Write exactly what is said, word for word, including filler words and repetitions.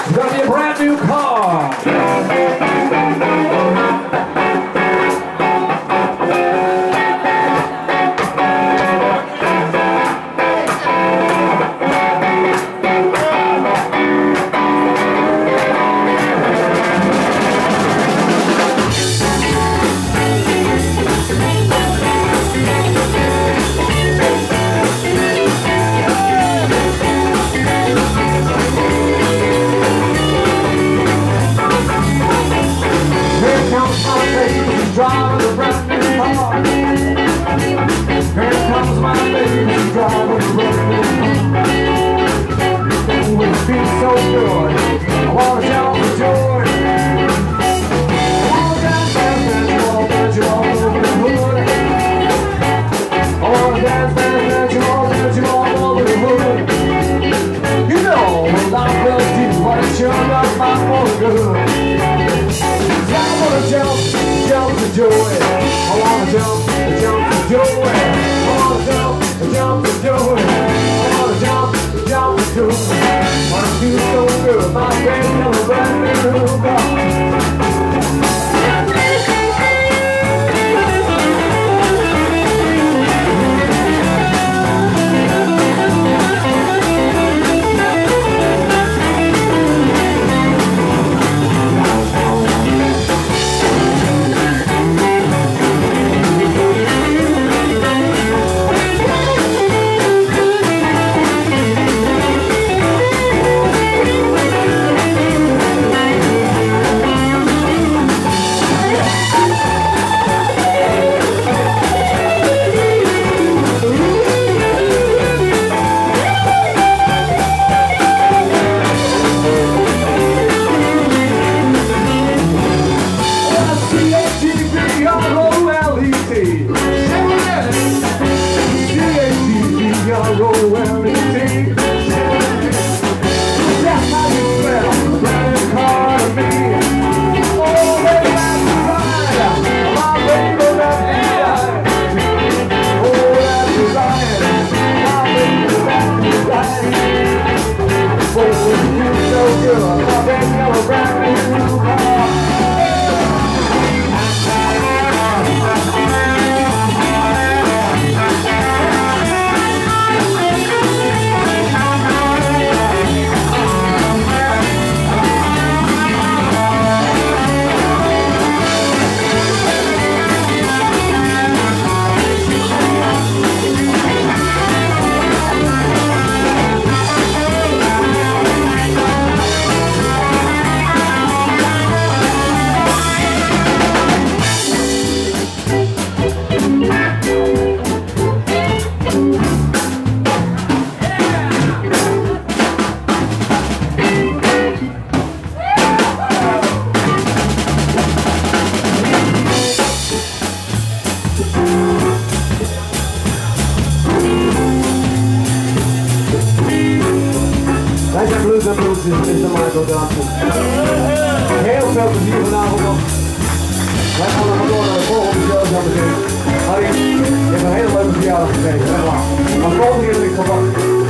It's gonna be a brand new car. Driving a brand new car. Here comes my baby, driving a brand new car. It would be so good. I wanna shout for joy. I wanna dance, dance, dance, you all, dance, you all over the hood. I wanna dance, dance, dance, you all, dance, you all over the hood. You know what I will do, what it sure does my for good. I wanna jump, jump for joy. I wanna jump, jump for joy. I wanna jump, jump for joy. I wanna jump, jump for joy. Wanna feel so good, my friend, in a brand new car. Blues en BOOTZ is mister Michael Dotson. Heel veel plezier vanavond nog. Wij gaan nog door naar de volgende show zo meteen. Harry, je hebt een hele leuke verjaardag gekregen. Maar volgende keer ben ik verwacht.